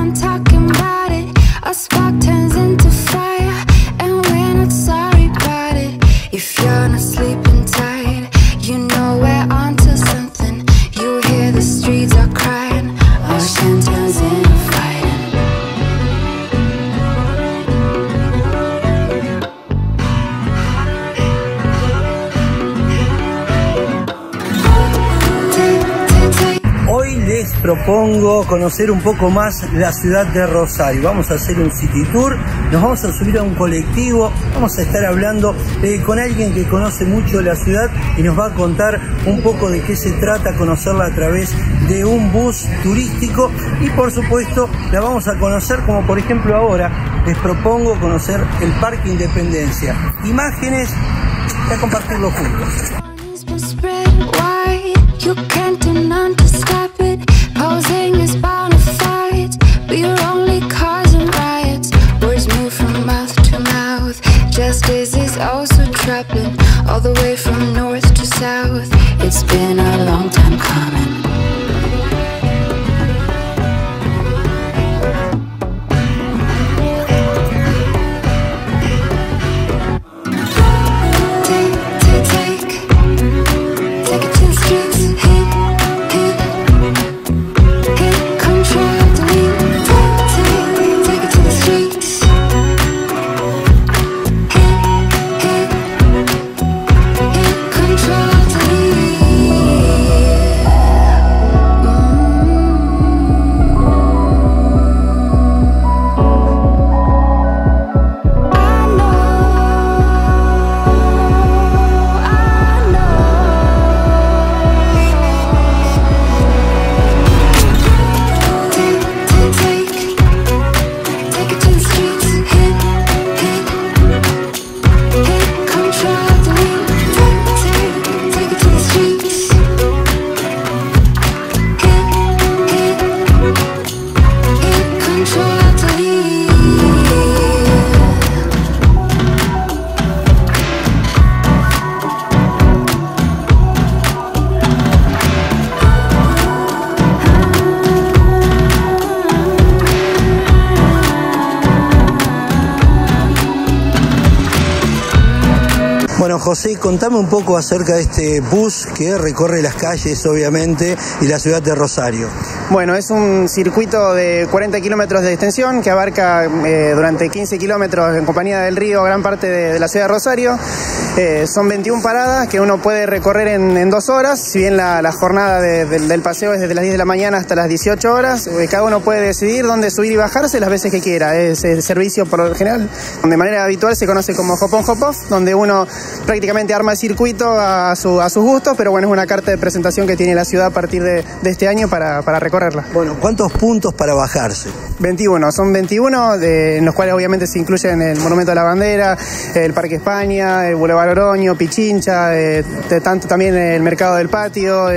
I'm talking about it. A spark turns into fire, and we're not sorry about it. If you're not sleeping tight, you know we're onto something. You hear the streets are crying, ocean turns into fighting. Hoy les propongo conocer un poco más la ciudad de Rosario. Vamos a hacer un city tour, nos vamos a subir a un colectivo, vamos a estar hablando con alguien que conoce mucho la ciudad y nos va a contar un poco de qué se trata, conocerla a través de un bus turístico y por supuesto la vamos a conocer como por ejemplo ahora les propongo conocer el Parque Independencia. Imágenes y a compartirlo juntos. You can't do none to stop it. Posing is bound to fight. We're only causing riots. Words move from mouth to mouth. Justice is also troubling. All the way from north to south. It's been a long time coming. Bueno, José, contame un poco acerca de este bus que recorre las calles, obviamente, y la ciudad de Rosario. Bueno, es un circuito de 40 kilómetros de extensión que abarca durante 15 kilómetros en compañía del río gran parte de la ciudad de Rosario. Son 21 paradas que uno puede recorrer en 2 horas, si bien la jornada del paseo es desde las 10 de la mañana hasta las 18 horas. Cada uno puede decidir dónde subir y bajarse las veces que quiera. Es el servicio por lo general, de manera habitual se conoce como hop on hop off, donde uno prácticamente arma el circuito a sus gustos, pero bueno, es una carta de presentación que tiene la ciudad a partir de este año para recorrerla. Bueno, ¿cuántos puntos para bajarse? 21, son 21, en los cuales obviamente se incluyen el Monumento a la Bandera, el Parque España, el Boulevard Oroño, Pichincha, tanto también el Mercado del Patio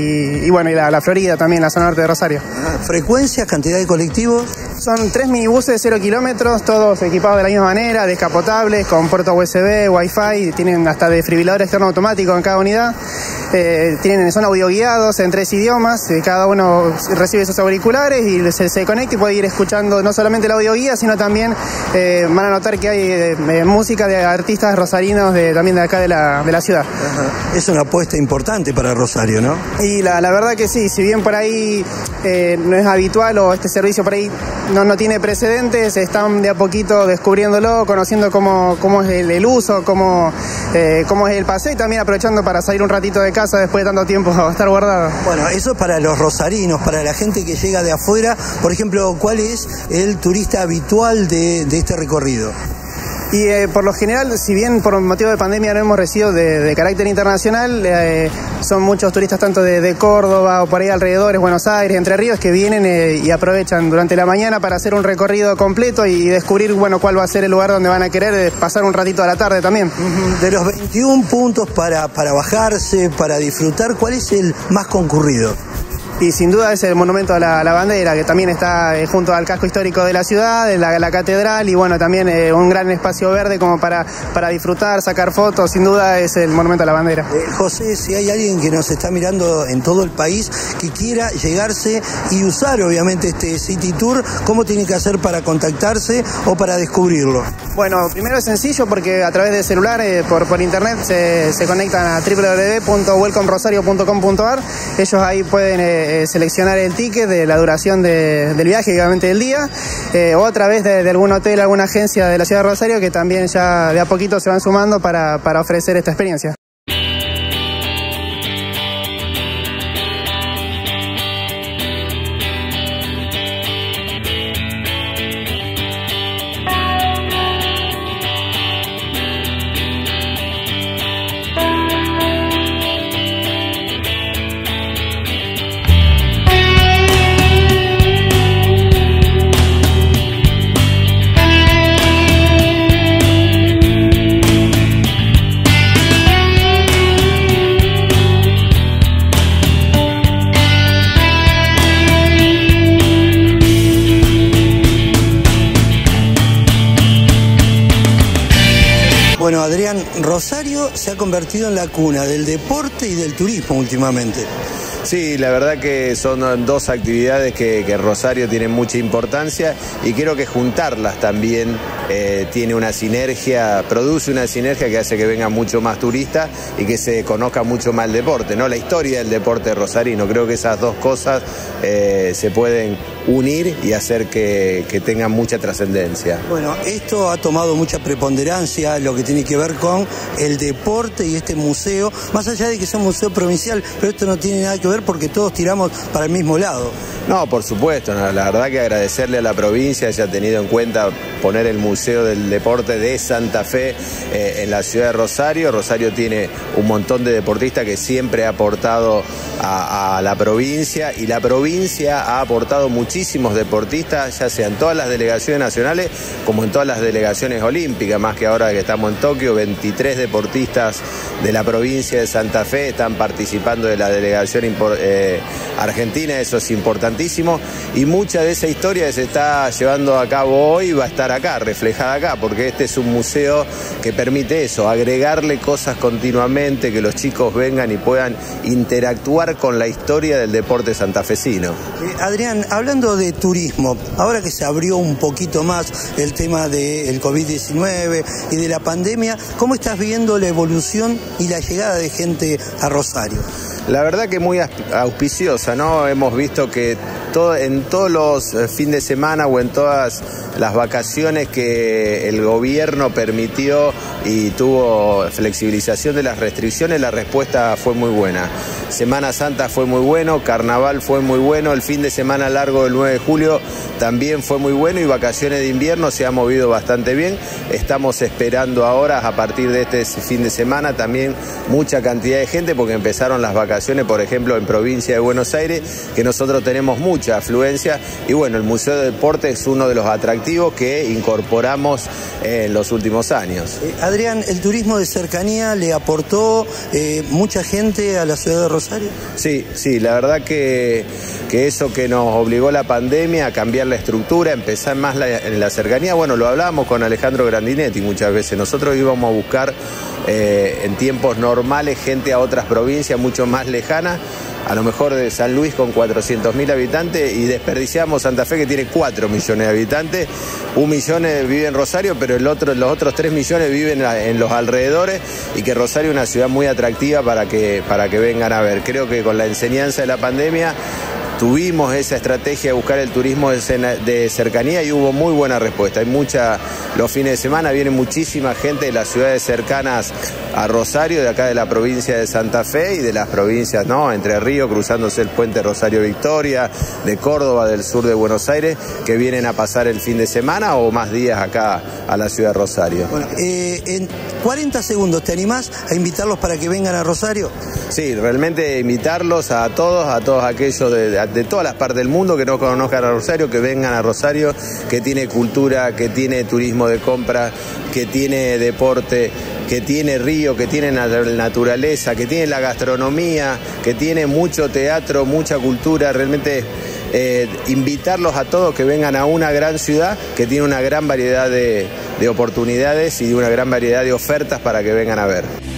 y bueno, y la Florida también, la zona norte de Rosario. ¿Frecuencias, cantidad de colectivos? Son 3 minibuses de 0 kilómetros, todos equipados de la misma manera, descapotables, con puerto USB, Wi-Fi, tienen hasta desfibrilador externo automático en cada unidad. Son audioguiados en 3 idiomas, cada uno recibe sus auriculares y se conecta y puede ir escuchando no solamente el audioguía, sino también van a notar que hay música de artistas rosarinos también de acá de la ciudad. Ajá. Es una apuesta importante para Rosario, ¿no? Y la verdad que sí, si bien por ahí no es habitual o este servicio por ahí no tiene precedentes, están de a poquito descubriéndolo, conociendo cómo es el uso, cómo es el paseo y también aprovechando para salir un ratito de casa después de tanto tiempo a estar guardado. Bueno, eso para los rosarinos, para la gente que llega de afuera. Por ejemplo, ¿cuál es el turista habitual de este recorrido? Y por lo general, si bien por motivo de pandemia no hemos recibido de carácter internacional, son muchos turistas tanto de Córdoba o por ahí alrededores, Buenos Aires, Entre Ríos, que vienen y aprovechan durante la mañana para hacer un recorrido completo y descubrir cuál va a ser el lugar donde van a querer pasar un ratito a la tarde también. De los 21 puntos para bajarse, para disfrutar, ¿cuál es el más concurrido? Y sin duda es el monumento a la bandera, que también está junto al casco histórico de la ciudad, la catedral, y bueno, también un gran espacio verde como para disfrutar, sacar fotos. Sin duda es el monumento a la bandera. José, si hay alguien que nos está mirando en todo el país que quiera llegarse y usar obviamente este City Tour, ¿cómo tiene que hacer para contactarse o para descubrirlo? Bueno, primero es sencillo porque a través de celular, por internet, se conectan a www.welcomerosario.com.ar. Ellos ahí pueden seleccionar el ticket de la duración del viaje, obviamente del día, o a través de algún hotel, alguna agencia de la ciudad de Rosario, que también ya de a poquito se van sumando para ofrecer esta experiencia. Bueno, Adrián, Rosario se ha convertido en la cuna del deporte y del turismo últimamente. Sí, la verdad que son dos actividades que Rosario tiene mucha importancia y creo que juntarlas también tiene una sinergia, produce una sinergia que hace que vengan mucho más turistas y que se conozca mucho más el deporte, ¿no? La historia del deporte rosarino. Creo que esas dos cosas se pueden unir y hacer que tengan mucha trascendencia. Bueno, esto ha tomado mucha preponderancia, lo que tiene que ver con el deporte y este museo, más allá de que sea un museo provincial, pero esto no tiene nada que ver porque todos tiramos para el mismo lado. No, por supuesto, no, la verdad que agradecerle a la provincia haya tenido en cuenta poner el Museo del Deporte de Santa Fe en la ciudad de Rosario. Rosario tiene un montón de deportistas que siempre ha aportado a la provincia, y la provincia ha aportado muchísimos deportistas, ya sea en todas las delegaciones nacionales como en todas las delegaciones olímpicas, más que ahora que estamos en Tokio, 23 deportistas de la provincia de Santa Fe están participando de la delegación argentina. Eso es importantísimo, y mucha de esa historia que se está llevando a cabo hoy va a estar acá, reflejada acá, porque este es un museo que permite eso, agregarle cosas continuamente, que los chicos vengan y puedan interactuar con la historia del deporte santafesino. Adrián, hablando de turismo, ahora que se abrió un poquito más el tema del COVID-19 y de la pandemia, ¿cómo estás viendo la evolución y la llegada de gente a Rosario? La verdad que muy auspiciosa, ¿no? Hemos visto que en todos los fines de semana o en todas las vacaciones que el gobierno permitió y tuvo flexibilización de las restricciones, la respuesta fue muy buena. Semana Santa fue muy bueno, Carnaval fue muy bueno, el fin de semana largo del 9 de julio también fue muy bueno, y vacaciones de invierno se ha movido bastante bien. Estamos esperando ahora, a partir de este fin de semana, también mucha cantidad de gente, porque empezaron las vacaciones, por ejemplo, en provincia de Buenos Aires, que nosotros tenemos mucha afluencia, y bueno, el Museo de Deporte es uno de los atractivos que incorporamos en los últimos años. Adrián, ¿el turismo de cercanía le aportó mucha gente a la ciudad de Rosario? Sí, la verdad que eso que nos obligó la pandemia a cambiar la estructura, empezar más en la cercanía. Bueno, lo hablábamos con Alejandro Grandinetti muchas veces. Nosotros íbamos a buscar en tiempos normales gente a otras provincias mucho más lejanas, a lo mejor de San Luis con 400.000 habitantes, y desperdiciamos Santa Fe, que tiene 4 millones de habitantes. 1 millón vive en Rosario, pero los otros 3 millones viven en los alrededores, y que Rosario es una ciudad muy atractiva para que vengan a ver. Creo que con la enseñanza de la pandemia tuvimos esa estrategia de buscar el turismo de cercanía y hubo muy buena respuesta. Los fines de semana viene muchísima gente de las ciudades cercanas a Rosario, de acá de la provincia de Santa Fe y de las provincias, ¿no? Entre Ríos, cruzándose el puente Rosario Victoria, de Córdoba, del sur de Buenos Aires, que vienen a pasar el fin de semana o más días acá a la ciudad de Rosario. Bueno, 40 segundos, ¿te animás a invitarlos para que vengan a Rosario? Sí, realmente invitarlos a todos aquellos de todas las partes del mundo que no conozcan a Rosario, que vengan a Rosario, que tiene cultura, que tiene turismo de compra, que tiene deporte, que tiene río, que tiene naturaleza, que tiene la gastronomía, que tiene mucho teatro, mucha cultura. Realmente invitarlos a todos que vengan a una gran ciudad que tiene una gran variedad de oportunidades y una gran variedad de ofertas para que vengan a ver.